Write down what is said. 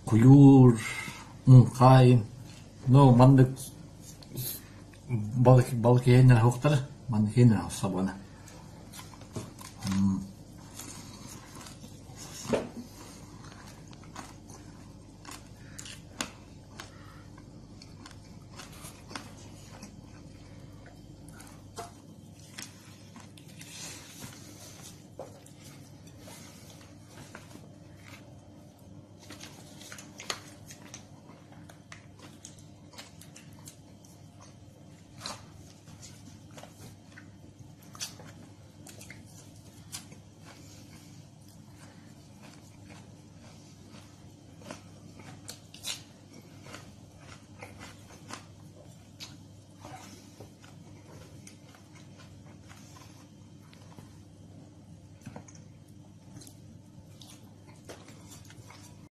куюр, кай, но мандык балки балки хеннер хоқтар, мандык хеннер сабана.